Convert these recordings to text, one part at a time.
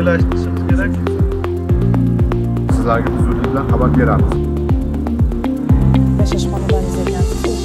soddalashtirishimiz kerak. Sizlarga biz zudlik bilan xabar beramiz. Yashash xonadoningizga ekansiz.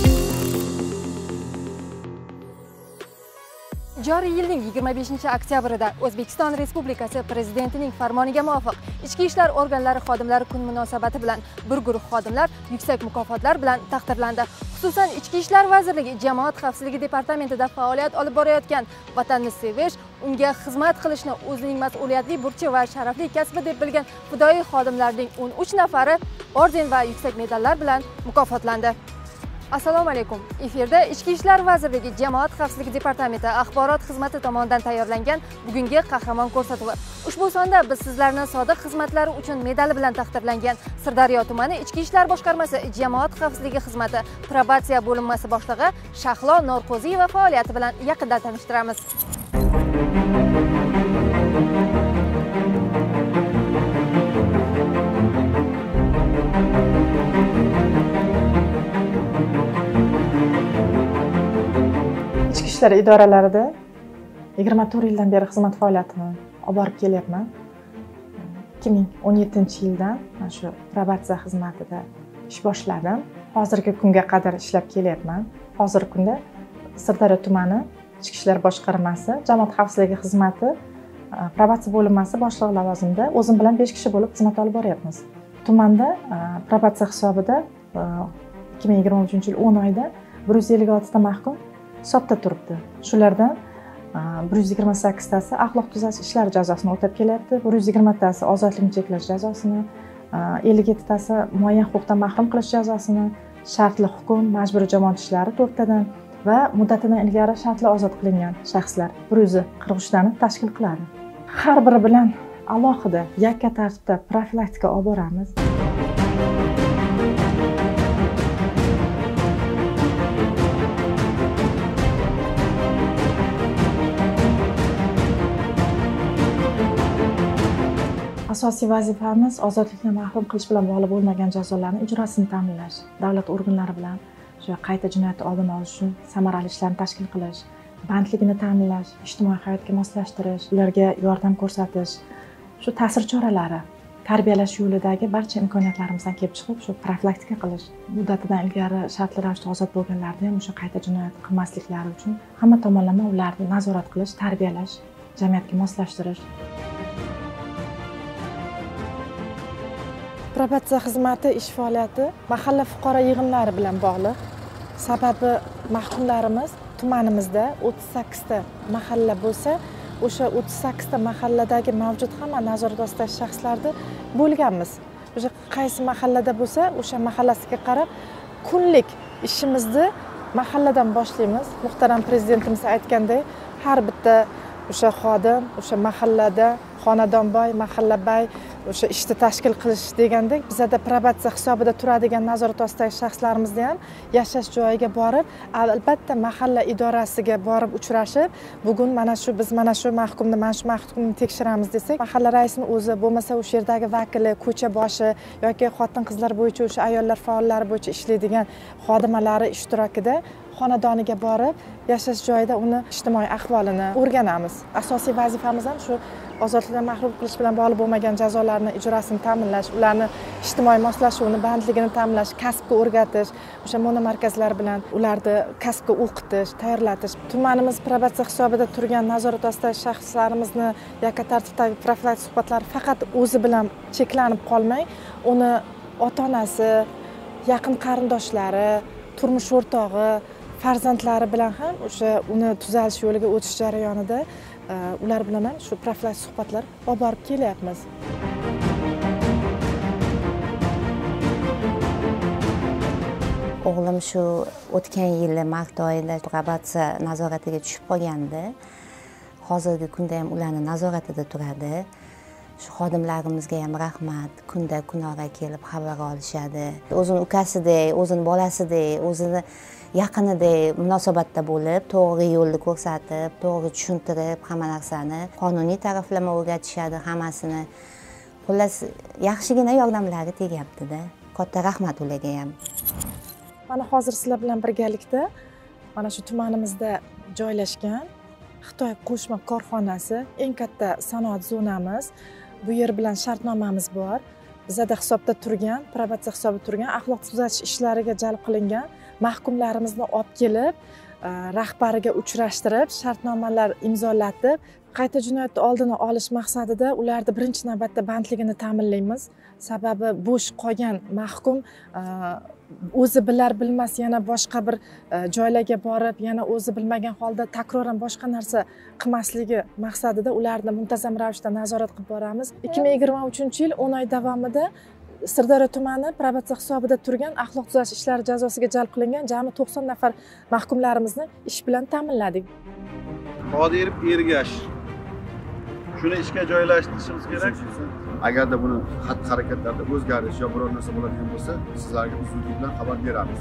Joriy yilning 25-oktyabrida O'zbekiston Respublikasi Prezidentining farmoniga muvofiq Ichki ishlar organlari xodimlari kun munosabati bilan bir guruh xodimlar yuksak mukofotlar bilan taqdirlandi. Xususan, Ichki ishlar vazirligi Jamoat xavfsizligi departamentida faoliyat olib borayotgan vatanni sevish, unga xizmat qilishni o'zining mas'uliyatli burchi va sharafli kasbi deb bilgan fidoyi xodimlarning 13 nafari orden va yuksak medallar bilan mukofotlandi. Assalomu alaykum. Efirda Ichki ishlar vazirligi Jamoat xavfsizligi departamenti axborot xizmati tomonidan tayyorlangan bugungi qahramon ko'rsatuvi. Ushbu sonda biz sizlarni sodiq xizmatlari uchun medali bilan taqdirlangan Sirdaryo tumani Ichki ishlar boshqarmasi Jamoat xavfsizligi xizmati probatsiya bo'linmasi boshlig'i Shahlo Norqo'ziyeva faoliyati bilan yaqindan tanishtiramiz. Ichki ishlar idoralarida 24 yildan beri xizmat faoliyatini olib borib kelyapman. 2017-yildan mana shu probatsiya xizmatida ish boshladim. Hozirgi kunga qadar ishlab kelyapman. Hozirgi kunda Sirdaryo tumani Ichki ishlar boshqarmasi Jamoat xavfsizligi xizmati probatsiya bo'linmasi boshlig'i lavozimida o'zim bilan 5 kishi bo'lib xizmat olib boryapmiz. Tumanda probatsiya hisobida 2023-yil 10 oyda 156 ta mahkum hisobda turibdi. Shulardan 128 tasi axloq tuzash ishlari jazosini o'tab kelyapti. 120 tasi ozodlikni cheklash jazosini, 57 tasi muayyan huquqdan mahrum qilish jazosini, shartli hukm, majburiy jamoat ishlari 4 tadan va muddatidan ilgari shartli ozod qilingan shaxslar 143 tani tashkil qiladi. Har biri bilan alohida yakka tartibda profilaktika olib boramiz. Asosiy vazifamiz ozodlikdan mahrum qilish bilan bog'liq bo'lmagan jazolarning ijrosini ta'minlash, davlat organlari bilan shu qayta jinoyat oldini olish uchun samarali ishlarni tashkil qilish, bandligini ta'minlash, ijtimoiy hayotga moslashtirish, ularga yordam ko'rsatish, shu ta'sir choralari, tarbiyalash yo'lidagi barcha imkoniyatlarimizdan kelib chiqib, shu profilaktika qilish, muddatidan ilgari shartli ravishda ozod bo'lganlarni ham o'sha qayta jinoyat qilmasliklari uchun hamma tomonlama ularni nazorat qilish, tarbiyalash, jamiyatga moslashtirish. Probatsiya xizmati ish faoliyati mahalla fuqaro yig'inlari bilan bog'liq. Sababi mahkumlarimiz tumanimizda 38 ta mahalla bo'lsa, o'sha 38 ta mahalladagi mavjud hamma nazorat ostidagi shaxslarni bo'lganmiz. O'sha qaysi mahallada bo'lsa, o'sha mahallasiga qarab kunlik ishimizni mahalladan boshlaymiz. Muhtaram prezidentimiz aytgandek, har bitta o'sha xodim, o'sha mahallada xonadonboy, mahallabay o'sha ishni tashkil qilish degandek, bizda probatsiya hisobida turadigan nazorat ostidagi shaxslarimizni ham yashash joyiga borib, albatta mahalla idorasiga borib uchrashib, bugun biz mana shu mahkumni tekshiramiz desak, mahalla raisining o'zi bo'lmasa o'sha yerdagi vakili, ko'cha boshi yoki xotin-qizlar bo'yicha o'sha ayollar faollari bo'yicha ishlaydigan xodimalari ishtirokida xonadoniga borib, yashash joyida uni ijtimoiy ahvolini o'rganamiz. Asosiy vazifamiz ham shu ozodlikdan mahrum qilish bilan bog'liq bo'lmagan jazolarni ijrosini ta'minlash, ularni ijtimoiy moslashuvini, bandligini ta'minlash, kasbga o'rgatish, o'sha monomarkazlar bilan ularni kasbga o'qitish, tayyorlatish. Tumanimiz probatsiya hisobida turgan nazorat ostidagi shaxslarimizni yakka tartibdagi profilaktik suhbatlar faqat o'zi bilan cheklanib qolmay, uni ota-onasi, yaqin qarindoshlari, turmush o'rtog'i, farzandlari bilan ham o'sha uni tuzalish yo'liga o'tish jarayonida ular bilan ham shu profilaktik suhbatlar olib borib kelyapmiz. O'g'lim shu o'tgan yili mart oyida probatsiya nazoratiga tushib qolgandi. Hozirgi kunda ham ularning nazoratida turadi. Shu xodimlarimizga ham rahmat. Kunda kunora kelib xabar olishadi. O'zini ukasidek, o'zini bolasidek, o'zini yaqinidek munosabatda bo'lib, to'g'ri yo'lni ko'rsatib, to'g'ri tushuntirib, hamma narsani qonuniy taraflama o'rgatishadi hammasini. Xullas, yaxshigina yordamlari tegyapti-da. Katta rahmat ularga ham. Mana hozir sizlar bilan birgalikda mana shu tumanimizda joylashgan Xitoy qo'shma korxonasi, eng katta sanoat zonamiz. Bu yer bilan shartnomamiz bor. Bizada hisobda turgan, probatsiya hisobida turgan, axloq tuzatish ishlariga jalb qilingan mahkumlarimizni olib kelib, rahbariga uchrashtirib, shartnomalar imzolatib, qayta jinoyatni oldini olish maqsadida ularni birinchi navbatda bandligini ta'minlaymiz. Sababi bo'sh qolgan mahkum o'zi bilar bilmas yana boshqa bir joylarga borib, yana o'zi bilmagan holda takroran boshqa narsa qilmasligi maqsadida ularni muntazam ravishda nazorat qilib boramiz. 2023-yil 10 oy davomida Sirdaryo tumani probatsiya hisobida turgan axloq tuzatish ishlari jazosiga jalb qilingan jami 90 nafar mahkumlarimizni ish bilan ta'minladik. Qodirov Ergash shuni ishga joylashtirishimiz kerak. Agarda buni xatti-harakatlarda o'zgarish yo biror narsa bo'ladigan bo'lsa, sizlarga zudlik bilan xabar beramiz.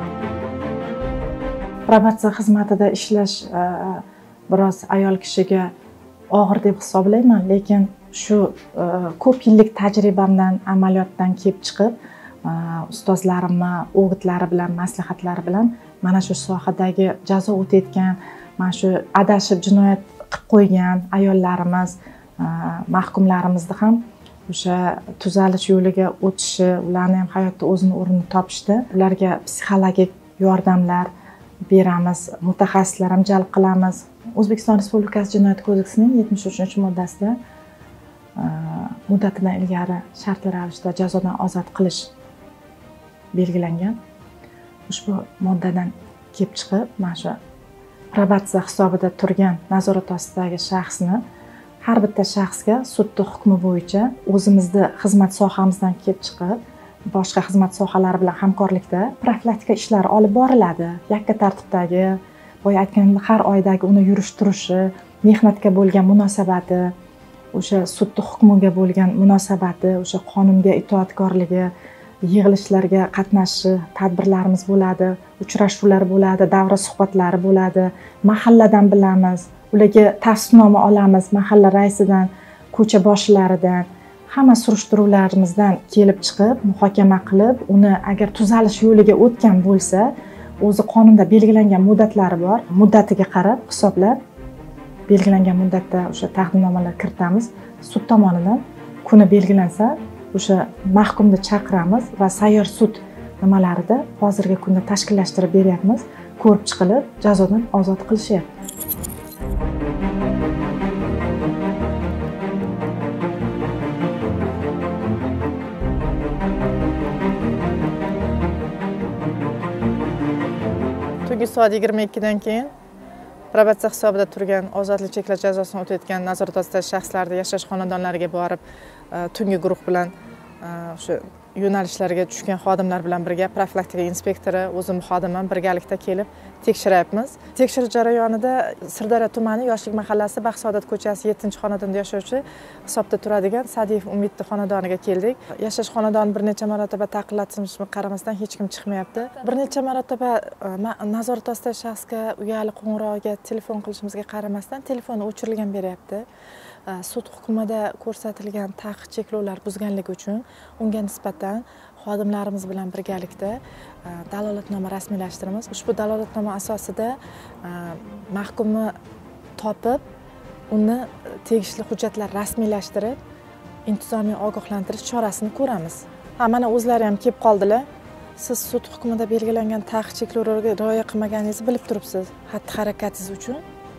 Probatsiya xizmatida ishlash biroz ayol kishiga og'ir deb hisoblayman, lekin shu ko'p yillik tajribamdan, amaliyotdan kelib chiqib, ustozlarimni o'gitlari bilan, maslahatlari bilan mana shu sohadagi jazo o'tayotgan, mana shu adashib jinoyat qilib qo'ygan ayollarimiz, mahkumlarimizni ham o'sha tuzalish yo'liga o'tishi, ularni ham hayotda o'zini o'rnini topishdi. Ularga psixologik yordamlar beramiz, mutaxassislar ham jalb qilamiz. O'zbekiston Respublikasi Jinoyat kodeksining 73-moddasida muddatidan ilgari shartli ravishda jazodan ozod qilish belgilangan. Ushbu moddadan kelib chiqib, mana shu probatsiya hisobida turgan nazorat ostidagi shaxsni har bitta shaxsga sudning hukmi bo'yicha o'zimizni xizmat sohamizdan kelib chiqib, boshqa xizmat sohalari bilan hamkorlikda profilaktika ishlari olib boriladi. Yakka tartibdagi, boya aytganimdek, har oydagi uni yurish-turishi, mehnatga bo'lgan munosabati, o'sha sudning hukmiga bo'lgan munosabati, o'sha qonunga itoatkorligi, yig'ilishlarga qatnashishi, tadbirlarimiz bo'ladi, uchrashuvlar bo'ladi, davra suhbatlari bo'ladi, mahalladan bilamiz, ularga tavsifnoma olamiz, mahalla raisidan, ko'cha boshilaridan, hamma surishtiruvlarimizdan kelib chiqib, muhokama qilib, uni agar tuzalish yo'liga o'tgan bo'lsa, o'zi qonunda belgilangan muddatlari bor, muddatiga qarab hisoblab, belgilangan muddatda o'sha taqdimnomalar kiritamiz. Sud tomonidan kuni belgilansa, o'sha mahkumni chaqiramiz va sayyor sud nimalarida hozirgi kunda tashkillashtirib beryapmiz. Ko'rib chiqilib, jazodan ozod qilishyapti. Tungi soat 22 dan keyin probatsiya hisobida turgan ozodlik cheklash jazosini o'tayotgan nazorat ostidagi shaxslarni yashash xonadonlariga borib, tungi guruh bilan o'sha yo'nalishlarga tushgan xodimlar bilan birga profilaktika inspektori, o'zim xodimim birgalikda kelib tekshiryapmiz. Tekshirish jarayonida Sirdaryo tumani Yoshlik mahallasi Baxtsaodat ko'chasi 7-xonadonda yashovchi hisobda turadigan Sadiyev Umidni xonadoniga keldik. Yashash xonadoni bir necha marotaba ta'qillatishimizga qaramasdan hech kim chiqmayapti. Bir necha marotaba nazorat ostidagi shaxsga uyali qo'ng'irog'iga telefon qilishimizga qaramasdan telefoni o'chirilgan beryapti. Sud hukmida ko'rsatilgan taqiq cheklovlar buzganligi uchun unga nisbatan xodimlarimiz bilan birgalikda dalolatnoma rasmiylashtiramiz. Ushbu dalolatnoma asosida mahkumni topib, uni tegishli hujjatlar rasmiylashtirib, intizomiy ogohlantirish chorasini ko'ramiz. Mana o'zlari ham kelib qoldilar. Siz sud hukmida belgilangan taqiq cheklovlarga rioya qilmaganingizni bilib turibsiz. Xatti-harakatingiz uchun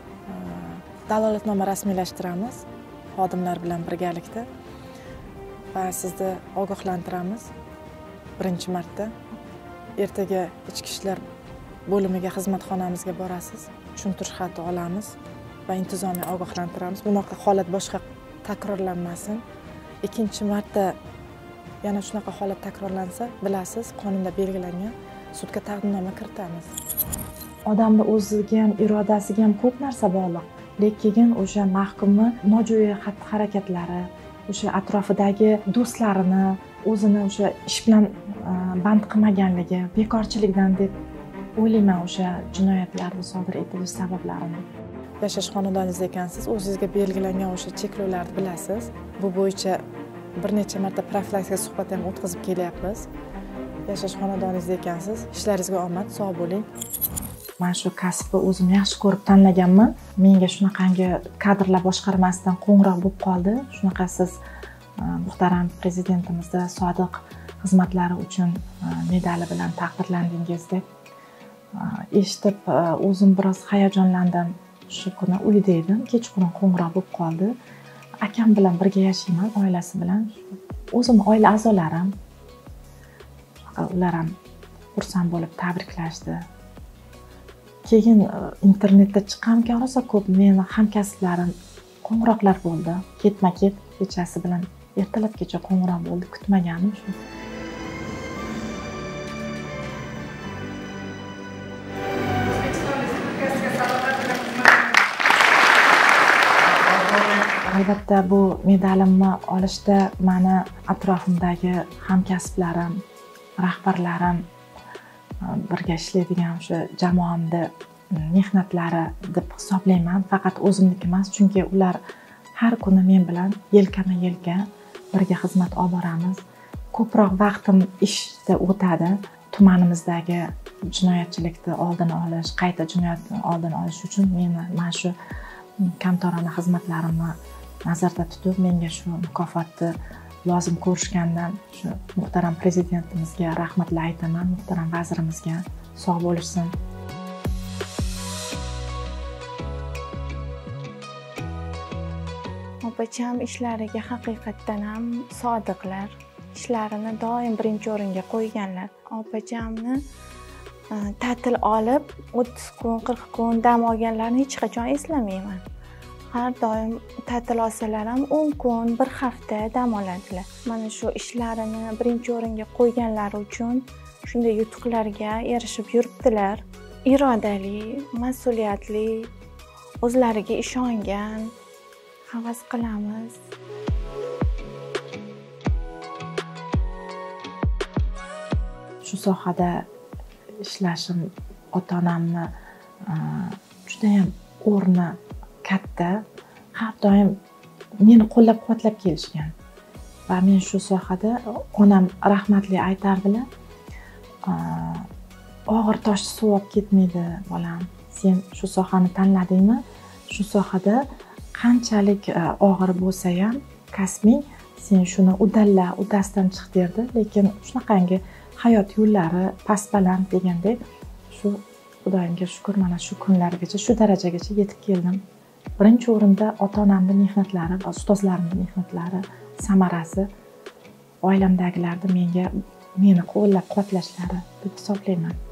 dalolatnoma rasmiylashtiramiz xodimlar bilan birgalikda va sizni ogohlantiramiz. Birinchi marta ertaga ichki ishlar bo'limiga, xizmatxonamizga borasiz, tushuntirish xati olamiz va intizomiy ogohlantiramiz. Bunaqa holat boshqa takrorlanmasin. Ikkinchi marta yana shunaqa holat takrorlansa, bilasiz, qonunda belgilangan sudga taqdimnoma kiritamiz. Odamning o'ziga ham, irodasiga ham ko'p narsa bog'liq. Lekin o'sha mahkumni nojo'ya xatti-harakatlari, o'sha atrofidagi do'stlarini o'zini o'sha ish bilan band qilmaganligi, bekorchilikdan deb o'ylayman o'sha jinoyatlarni sodir etilish sabablarini. Yashash xonadoningizda ekansiz, o'zingizga belgilangan o'sha cheklovlarni bilasiz. Bu bo'yicha bir necha marta profilaktika suhbat ham o'tkazib kelyapmiz. Yashash xonadoningizda ekansiz, ishlaringizga omad, sog' bo'ling. mana shu kasbni o'zim yaxshi ko'rib tanlaganman. Menga shunaqangi kadrlar boshqarmasidan qo'ng'iroq bo'lib qoldi. Shunaqa siz muhtaram prezidentimizda sodiq xizmatlari uchun medali bilan taqdirlandingiz deb eshitib o'zim biroz hayajonlandim. Shu kuni uyda edim, kechqurun qo'ng'iroq bo'lib qoldi. Akam bilan birga yashayman, oilasi bilan. O'zimning oila a'zolarim, ular ham xursand bo'lib tabriklashdi. Keyin internetda chiqqanimga rosa ko'p meni hamkasblarim qo'ng'iroqlar bo'ldi. Ketma-ket kechasi bilan ertalabgacha qo'ng'iroq bo'ldi, kutmaganim shu. Albatta bu medalimni olishda meni atrofimdagi hamkasblarim, rahbarlarim, birga ishlaydigan o'sha jamoamni mehnatlari deb hisoblayman. Faqat o'zimniki emas, chunki ular har kuni men bilan yelkama-yelka birga xizmat olib boramiz. Ko'proq vaqtim ishda o'tadi. Tumanimizdagi jinoyatchilikni oldini olish, qayta jinoyatni oldini olish uchun mana shu kamtorona xizmatlarimni nazarda tutib, menga shu mukofotni lozim ko'rishgandan shu muhtaram prezidentimizga rahmatlar aytaman, muhtaram vazirimizga sog' bo'lishsin. Opacham ishlariga haqiqatdan ham sodiqlar. Ishlarini doim birinchi o'ringa qo'yganlar. Opachamni ta'til olib 30 kun, 40 kun dam olganlarini hech qachon eslamayman. Har doim ta'til olsalar ham 10 kun, 1 hafta dam oladilar. Mana shu ishlarini birinchi o'ringa qo'yganlari uchun shunday yutuqlarga erishib yuribdilar. Irodali, mas'uliyatli, o'zlariga ishongan, havas qilamiz. Shu sohada ishlashim ota-onamni juda ham o'rni katta. Har doim meni qo'llab-quvvatlab kelishgan. Va men shu sohada onam rahmatli aytardilar. Og'ir tosh suv olib ketmaydi bolam. Sen shu sohani tanladingmi? Shu sohada qanchalik og'ir bo'lsa ham kasbing, sen shuni uddasidan chiq derdi. Lekin shunaqangi hayot yo'llari past-baland degandek, shu Xudoyimga shukr, mana shu kunlargacha, shu darajagacha yetib keldim. Birinchi o'rinda ota-onamning mehnatlari va ustozlarimning mehnatlari samarasi, oilamdagilarni meni qo'llab-quvvatlashlari deb hisoblayman.